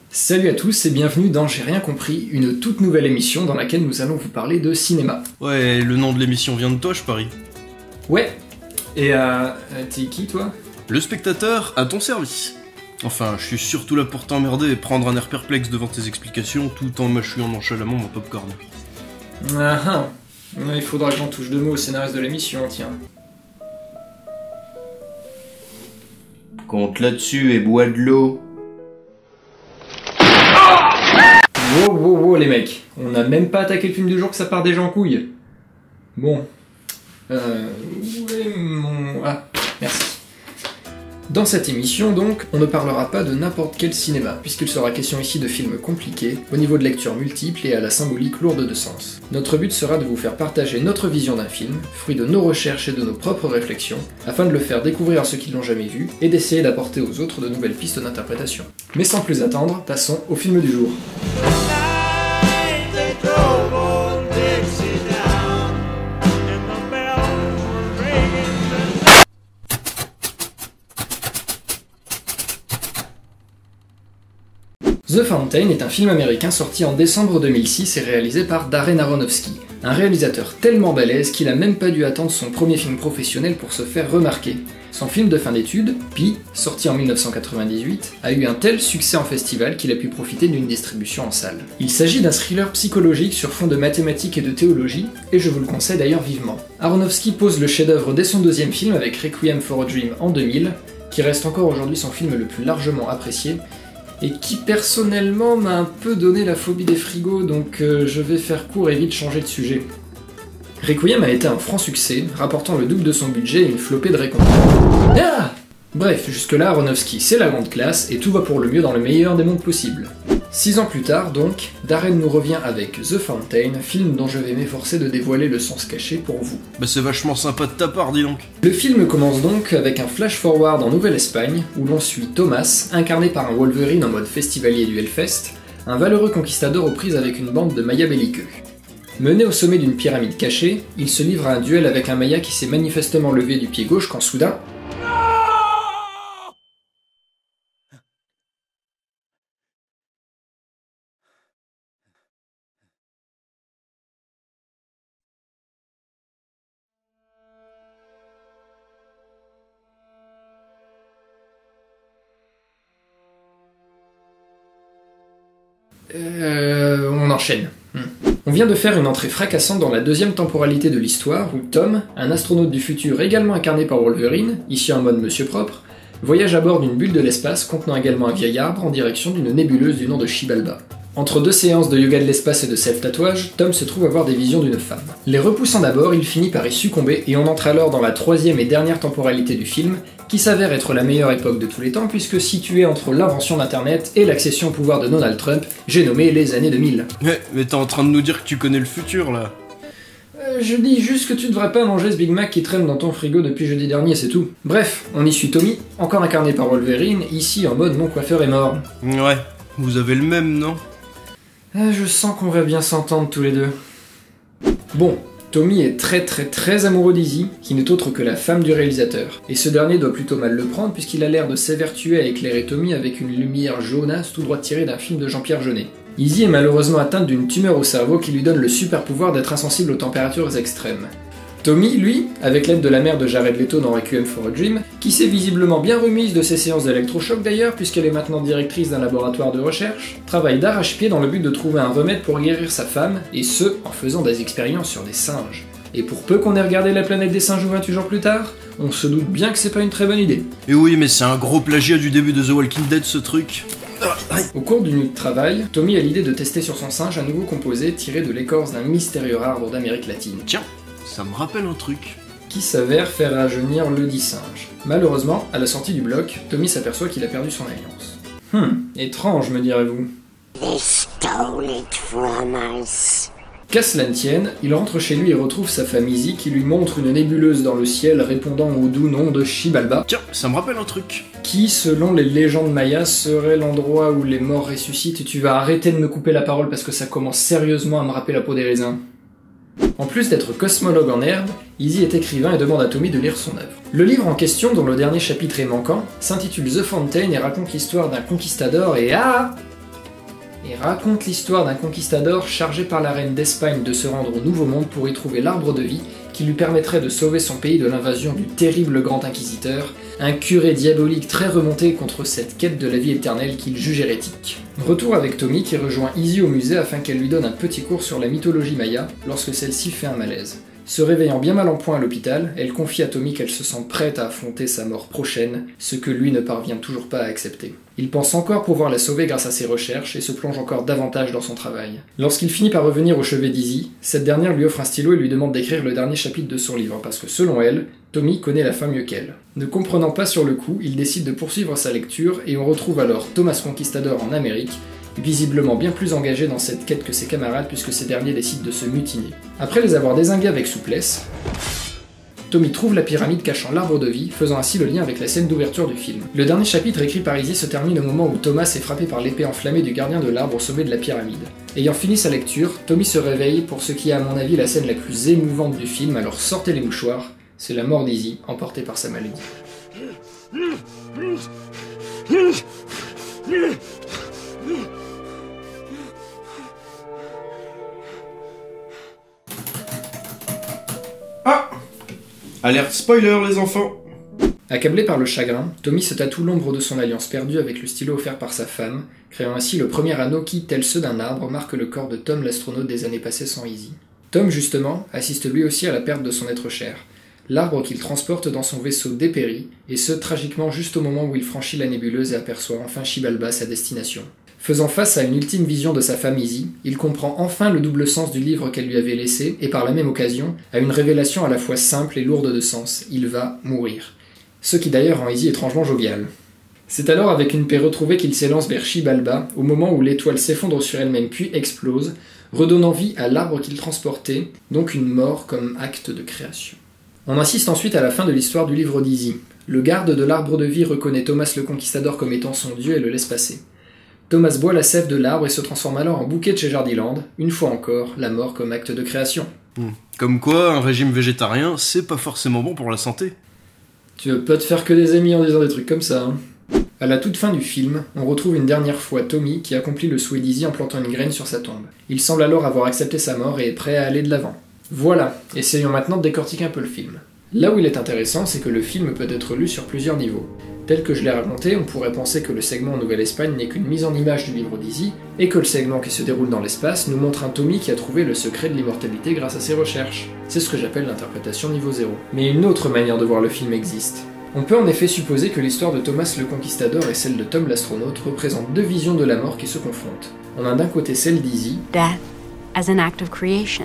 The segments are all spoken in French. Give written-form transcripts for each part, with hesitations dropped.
Salut à tous et bienvenue dans J'ai rien compris, une toute nouvelle émission dans laquelle nous allons vous parler de cinéma. Ouais, le nom de l'émission vient de toi, je parie. Ouais, et t'es qui toi? Le spectateur à ton service. Enfin, je suis surtout là pour t'emmerder et prendre un air perplexe devant tes explications tout en mâchouillant nonchalamment mon popcorn. Ah ah, il faudra que j'en touche deux mots au scénariste de l'émission, tiens. Compte là-dessus et bois de l'eau. Wow les mecs, on n'a même pas attaqué le film du jour que ça part déjà en couille. Bon. Où est mon... Ah, merci. Dans cette émission donc, on ne parlera pas de n'importe quel cinéma, puisqu'il sera question ici de films compliqués, au niveau de lecture multiple et à la symbolique lourde de sens. Notre but sera de vous faire partager notre vision d'un film, fruit de nos recherches et de nos propres réflexions, afin de le faire découvrir à ceux qui l'ont jamais vu, et d'essayer d'apporter aux autres de nouvelles pistes d'interprétation. Mais sans plus attendre, passons au film du jour. The Fountain est un film américain sorti en décembre 2006 et réalisé par Darren Aronofsky, un réalisateur tellement balèze qu'il a même pas dû attendre son premier film professionnel pour se faire remarquer. Son film de fin d'études, Pi, sorti en 1998, a eu un tel succès en festival qu'il a pu profiter d'une distribution en salle. Il s'agit d'un thriller psychologique sur fond de mathématiques et de théologie, et je vous le conseille d'ailleurs vivement. Aronofsky pose le chef-d'œuvre dès son deuxième film avec Requiem for a Dream en 2000, qui reste encore aujourd'hui son film le plus largement apprécié, et qui personnellement m'a un peu donné la phobie des frigos, donc je vais faire court et vite changer de sujet. Requiem a été un franc succès, rapportant le double de son budget et une flopée de récompenses. Ah Bref, jusque-là Aronofsky c'est la grande classe, et tout va pour le mieux dans le meilleur des mondes possibles. 6 ans plus tard donc, Darren nous revient avec The Fountain, film dont je vais m'efforcer de dévoiler le sens caché pour vous. Bah c'est vachement sympa de ta part, dis donc. Le film commence donc avec un flash-forward en Nouvelle-Espagne, où l'on suit Thomas, incarné par un Wolverine en mode festivalier du Hellfest, un valeureux conquistador aux prises avec une bande de Mayas belliqueux. Mené au sommet d'une pyramide cachée, il se livre à un duel avec un Maya qui s'est manifestement levé du pied gauche quand soudain... On enchaîne. On vient de faire une entrée fracassante dans la deuxième temporalité de l'histoire où Tom, un astronaute du futur également incarné par Wolverine, ici en mode Monsieur Propre, voyage à bord d'une bulle de l'espace contenant également un vieil arbre en direction d'une nébuleuse du nom de Xibalba. Entre deux séances de yoga de l'espace et de self-tatouage, Tom se trouve avoir des visions d'une femme. Les repoussant d'abord, il finit par y succomber et on entre alors dans la troisième et dernière temporalité du film, qui s'avère être la meilleure époque de tous les temps puisque située entre l'invention d'internet et l'accession au pouvoir de Donald Trump, j'ai nommé les années 2000. Mais t'es en train de nous dire que tu connais le futur là. Je dis juste que tu devrais pas manger ce Big Mac qui traîne dans ton frigo depuis jeudi dernier, c'est tout. Bref, on y suit Tommy, encore incarné par Wolverine, ici en mode mon coiffeur est mort. Ouais, vous avez le même, non? Je sens qu'on va bien s'entendre tous les deux. Bon, Tommy est très amoureux d'Izzy, qui n'est autre que la femme du réalisateur. Et ce dernier doit plutôt mal le prendre puisqu'il a l'air de s'évertuer à éclairer Tommy avec une lumière jaunasse tout droit tirée d'un film de Jean-Pierre Jeunet. Izzy est malheureusement atteinte d'une tumeur au cerveau qui lui donne le super pouvoir d'être insensible aux températures extrêmes. Tommy, lui, avec l'aide de la mère de Jared Leto dans Requiem for a Dream, qui s'est visiblement bien remise de ses séances d'électrochoc d'ailleurs, puisqu'elle est maintenant directrice d'un laboratoire de recherche, travaille d'arrache-pied dans le but de trouver un remède pour guérir sa femme, et ce, en faisant des expériences sur des singes. Et pour peu qu'on ait regardé La planète des singes 28 jours plus tard, on se doute bien que c'est pas une très bonne idée. Et oui, mais c'est un gros plagiat du début de The Walking Dead ce truc. Au cours d'une nuit de travail, Tommy a l'idée de tester sur son singe un nouveau composé tiré de l'écorce d'un mystérieux arbre d'Amérique latine. Tiens, ça me rappelle un truc. Qui s'avère faire rajeunir le dit singe. Malheureusement, à la sortie du bloc, Tommy s'aperçoit qu'il a perdu son alliance. Étrange, me direz-vous. They stole it from us. Qu'à cela ne tienne, il rentre chez lui et retrouve sa femme Izzy qui lui montre une nébuleuse dans le ciel répondant au doux nom de Xibalba. Tiens, ça me rappelle un truc. Qui, selon les légendes mayas, serait l'endroit où les morts ressuscitent, et tu vas arrêter de me couper la parole parce que ça commence sérieusement à me râper la peau des raisins. En plus d'être cosmologue en herbe, Izzy est écrivain et demande à Tommy de lire son œuvre. Le livre en question, dont le dernier chapitre est manquant, s'intitule The Fountain et raconte l'histoire d'un conquistador et et raconte l'histoire d'un conquistador chargé par la reine d'Espagne de se rendre au Nouveau Monde pour y trouver l'arbre de vie qui lui permettrait de sauver son pays de l'invasion du terrible Grand Inquisiteur, un curé diabolique très remonté contre cette quête de la vie éternelle qu'il juge hérétique. Retour avec Tommy qui rejoint Izzy au musée afin qu'elle lui donne un petit cours sur la mythologie maya lorsque celle-ci fait un malaise. Se réveillant bien mal en point à l'hôpital, elle confie à Tommy qu'elle se sent prête à affronter sa mort prochaine, ce que lui ne parvient toujours pas à accepter. Il pense encore pouvoir la sauver grâce à ses recherches et se plonge encore davantage dans son travail. Lorsqu'il finit par revenir au chevet d'Izzy, cette dernière lui offre un stylo et lui demande d'écrire le dernier chapitre de son livre, parce que selon elle, Tommy connaît la fin mieux qu'elle. Ne comprenant pas sur le coup, il décide de poursuivre sa lecture et on retrouve alors Thomas Conquistador en Amérique, visiblement bien plus engagé dans cette quête que ses camarades puisque ces derniers décident de se mutiner. Après les avoir dézingués avec souplesse, Tommy trouve la pyramide cachant l'arbre de vie, faisant ainsi le lien avec la scène d'ouverture du film. Le dernier chapitre écrit par Izzy se termine au moment où Thomas est frappé par l'épée enflammée du gardien de l'arbre au sommet de la pyramide. Ayant fini sa lecture, Tommy se réveille pour ce qui est à mon avis la scène la plus émouvante du film, alors sortez les mouchoirs, c'est la mort d'Izzy, emportée par sa maladie. Ah! Alerte spoiler les enfants! Accablé par le chagrin, Tommy se tatoue l'ombre de son alliance perdue avec le stylo offert par sa femme, créant ainsi le premier anneau qui, tel ceux d'un arbre, marque le corps de Tom l'astronaute des années passées sans Izzy. Tom, justement, assiste lui aussi à la perte de son être cher. L'arbre qu'il transporte dans son vaisseau dépérit, et ce, tragiquement juste au moment où il franchit la nébuleuse et aperçoit enfin Xibalba, sa destination. Faisant face à une ultime vision de sa femme Izzy, il comprend enfin le double sens du livre qu'elle lui avait laissé, et par la même occasion, à une révélation à la fois simple et lourde de sens, il va mourir. Ce qui d'ailleurs rend Izzy étrangement jovial. C'est alors avec une paix retrouvée qu'il s'élance vers Xibalba, au moment où l'étoile s'effondre sur elle-même puis explose, redonnant vie à l'arbre qu'il transportait, donc une mort comme acte de création. On assiste ensuite à la fin de l'histoire du livre d'Izzy. Le garde de l'arbre de vie reconnaît Thomas le Conquistador comme étant son dieu et le laisse passer. Thomas boit la sève de l'arbre et se transforme alors en bouquet de chez Jardiland, une fois encore, la mort comme acte de création. Comme quoi, un régime végétarien, c'est pas forcément bon pour la santé. Tu veux pas te faire que des amis en disant des trucs comme ça, hein. À la toute fin du film, on retrouve une dernière fois Tommy qui accomplit le souhait d'Izzy en plantant une graine sur sa tombe. Il semble alors avoir accepté sa mort et est prêt à aller de l'avant. Voilà, essayons maintenant de décortiquer un peu le film. Là où il est intéressant, c'est que le film peut être lu sur plusieurs niveaux. Tel que je l'ai raconté, on pourrait penser que le segment en Nouvelle-Espagne n'est qu'une mise en image du livre d'Izzy, et que le segment qui se déroule dans l'espace nous montre un Tommy qui a trouvé le secret de l'immortalité grâce à ses recherches. C'est ce que j'appelle l'interprétation niveau 0. Mais une autre manière de voir le film existe. On peut en effet supposer que l'histoire de Thomas le Conquistador et celle de Tom l'astronaute représentent deux visions de la mort qui se confrontent. On a d'un côté celle d'Izzy, Death as an act of creation.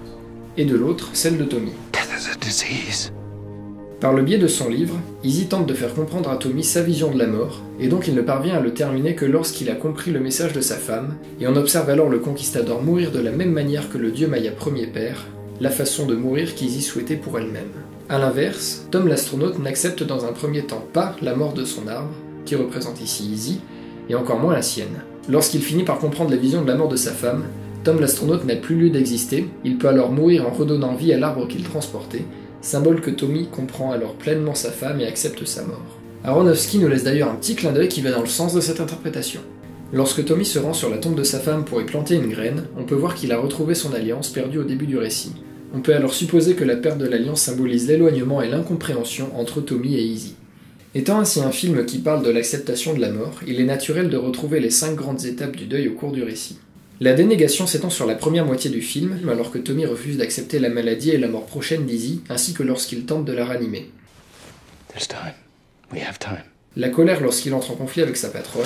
Et de l'autre, celle de Tommy. Death is a disease. Par le biais de son livre, Izzy tente de faire comprendre à Tommy sa vision de la mort, et donc il ne parvient à le terminer que lorsqu'il a compris le message de sa femme, et on observe alors le Conquistador mourir de la même manière que le dieu Maya premier père, la façon de mourir qu'Izzy souhaitait pour elle-même. A l'inverse, Tom l'astronaute n'accepte dans un premier temps pas la mort de son arbre, qui représente ici Izzy, et encore moins la sienne. Lorsqu'il finit par comprendre la vision de la mort de sa femme, Tom l'astronaute n'a plus lieu d'exister, il peut alors mourir en redonnant vie à l'arbre qu'il transportait, symbole que Tommy comprend alors pleinement sa femme et accepte sa mort. Aronofsky nous laisse d'ailleurs un petit clin d'œil qui va dans le sens de cette interprétation. Lorsque Tommy se rend sur la tombe de sa femme pour y planter une graine, on peut voir qu'il a retrouvé son alliance perdue au début du récit. On peut alors supposer que la perte de l'alliance symbolise l'éloignement et l'incompréhension entre Tommy et Izzy. Étant ainsi un film qui parle de l'acceptation de la mort, il est naturel de retrouver les 5 grandes étapes du deuil au cours du récit. La dénégation s'étend sur la première moitié du film, alors que Tommy refuse d'accepter la maladie et la mort prochaine d'Izzy, ainsi que lorsqu'il tente de la ranimer. There's time. We have time. La colère lorsqu'il entre en conflit avec sa patronne.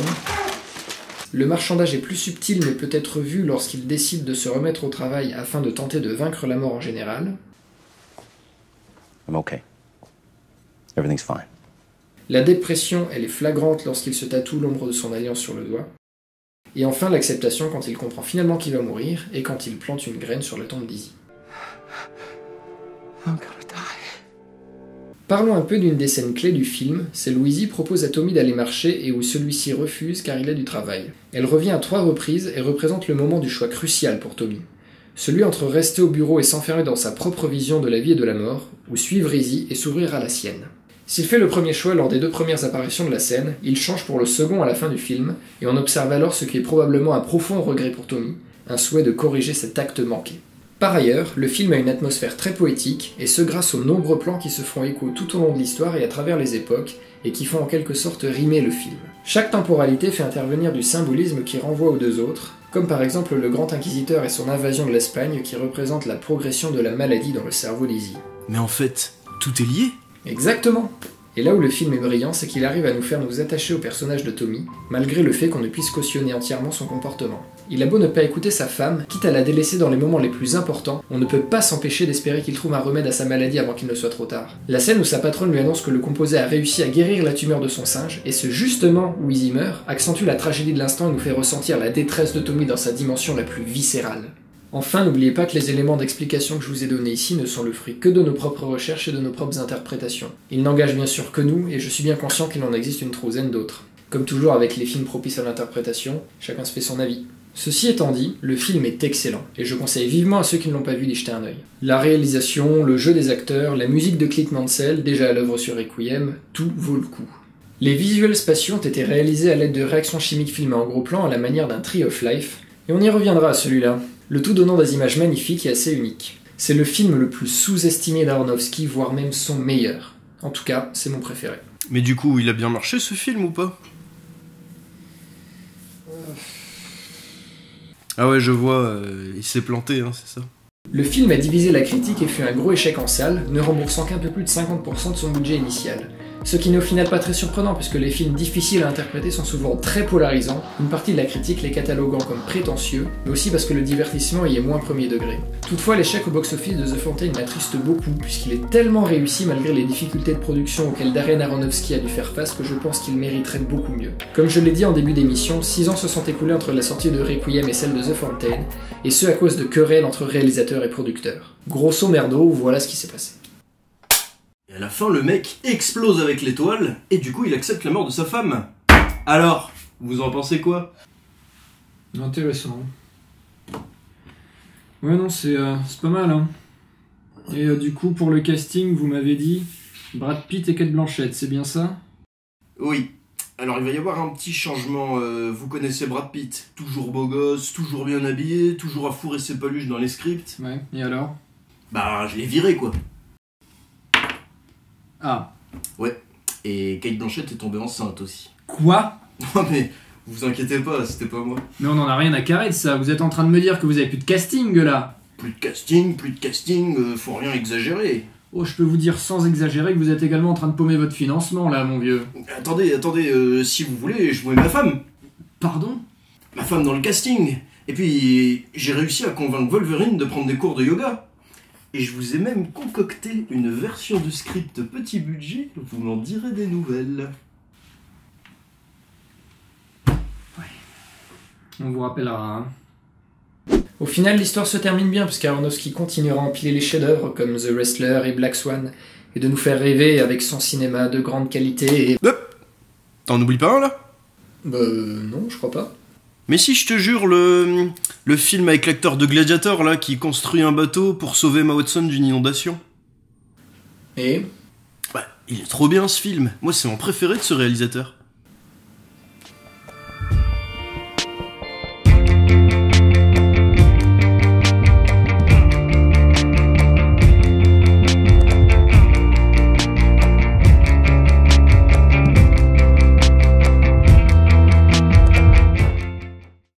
Le marchandage est plus subtil mais peut être vu lorsqu'il décide de se remettre au travail afin de tenter de vaincre la mort en général. I'm okay. Everything's fine. La dépression, elle est flagrante lorsqu'il se tatoue l'ombre de son alliance sur le doigt. Et enfin l'acceptation quand il comprend finalement qu'il va mourir et quand il plante une graine sur la tombe d'Izzy. I'm gonna die. Parlons un peu d'une des scènes clés du film, celle où Izzy propose à Tommy d'aller marcher et où celui-ci refuse car il a du travail. Elle revient à 3 reprises et représente le moment du choix crucial pour Tommy. Celui entre rester au bureau et s'enfermer dans sa propre vision de la vie et de la mort, ou suivre Izzy et s'ouvrir à la sienne. S'il fait le premier choix lors des 2 premières apparitions de la scène, il change pour le second à la fin du film, et on observe alors ce qui est probablement un profond regret pour Tommy, un souhait de corriger cet acte manqué. Par ailleurs, le film a une atmosphère très poétique, et ce grâce aux nombreux plans qui se font écho tout au long de l'histoire et à travers les époques, et qui font en quelque sorte rimer le film. Chaque temporalité fait intervenir du symbolisme qui renvoie aux 2 autres, comme par exemple le Grand Inquisiteur et son invasion de l'Espagne qui représente la progression de la maladie dans le cerveau d'Izzy. Mais en fait, tout est lié. Exactement. Et là où le film est brillant, c'est qu'il arrive à nous faire nous attacher au personnage de Tommy, malgré le fait qu'on ne puisse cautionner entièrement son comportement. Il a beau ne pas écouter sa femme, quitte à la délaisser dans les moments les plus importants, on ne peut pas s'empêcher d'espérer qu'il trouve un remède à sa maladie avant qu'il ne soit trop tard. La scène où sa patronne lui annonce que le composé a réussi à guérir la tumeur de son singe, et ce justement où Izzy meurt, accentue la tragédie de l'instant et nous fait ressentir la détresse de Tommy dans sa dimension la plus viscérale. Enfin, n'oubliez pas que les éléments d'explication que je vous ai donnés ici ne sont le fruit que de nos propres recherches et de nos propres interprétations. Ils n'engagent bien sûr que nous, et je suis bien conscient qu'il en existe une trouzaine d'autres. Comme toujours avec les films propices à l'interprétation, chacun se fait son avis. Ceci étant dit, le film est excellent, et je conseille vivement à ceux qui ne l'ont pas vu d'y jeter un œil. La réalisation, le jeu des acteurs, la musique de Clint Mansell, déjà à l'œuvre sur Requiem, tout vaut le coup. Les visuels spatiaux ont été réalisés à l'aide de réactions chimiques filmées en gros plan à la manière d'un Tree of Life, et on y reviendra à celui-là. Le tout donnant des images magnifiques et assez uniques. C'est le film le plus sous-estimé d'Aronofsky, voire même son meilleur. En tout cas, c'est mon préféré. Mais du coup, il a bien marché ce film ou pas? Ah ouais, je vois, il s'est planté, hein, c'est ça. Le film a divisé la critique et fut un gros échec en salle, ne remboursant qu'un peu plus de 50% de son budget initial. Ce qui n'est au final pas très surprenant puisque les films difficiles à interpréter sont souvent très polarisants, une partie de la critique les cataloguant comme prétentieux, mais aussi parce que le divertissement y est moins premier degré. Toutefois, l'échec au box-office de The Fountain m'attriste beaucoup puisqu'il est tellement réussi malgré les difficultés de production auxquelles Darren Aronofsky a dû faire face que je pense qu'il mériterait beaucoup mieux. Comme je l'ai dit en début d'émission, 6 ans se sont écoulés entre la sortie de Requiem et celle de The Fountain, et ce à cause de querelles entre réalisateurs et producteurs. Grosso merdo, voilà ce qui s'est passé. Et à la fin, le mec explose avec l'étoile, et du coup, il accepte la mort de sa femme. Alors, vous en pensez quoi? Intéressant. Ouais, non, c'est pas mal, hein. Et du coup, pour le casting, vous m'avez dit Brad Pitt et Cate Blanchett, c'est bien ça? Oui. Alors, il va y avoir un petit changement. Vous connaissez Brad Pitt. Toujours beau gosse, toujours bien habillé, toujours à fourrer ses peluches dans les scripts. Ouais, et alors? Bah, je l'ai viré, quoi. Ah. Ouais. Et Cate Blanchett est tombée enceinte aussi. Quoi? Non mais, vous inquiétez pas, c'était pas moi. Mais on en a rien à carrer de ça, vous êtes en train de me dire que vous avez plus de casting là? Plus de casting, faut rien exagérer. Oh, je peux vous dire sans exagérer que vous êtes également en train de paumer votre financement là, mon vieux. Attendez, si vous voulez, je mets ma femme. Pardon? Ma femme dans le casting. Et puis, j'ai réussi à convaincre Wolverine de prendre des cours de yoga. Et je vous ai même concocté une version de script petit budget, vous m'en direz des nouvelles. Ouais. On vous rappellera, hein. Au final, l'histoire se termine bien, parce qu'Aronofsky continuera à empiler les chefs-d'œuvre comme The Wrestler et Black Swan, et de nous faire rêver avec son cinéma de grande qualité et... Hop! T'en oublies pas un, là? Non, je crois pas. Mais si, je te jure, le film avec l'acteur de Gladiator, là, qui construit un bateau pour sauver Emma Watson d'une inondation. Et? Bah, il est trop bien, ce film. Moi, c'est mon préféré de ce réalisateur.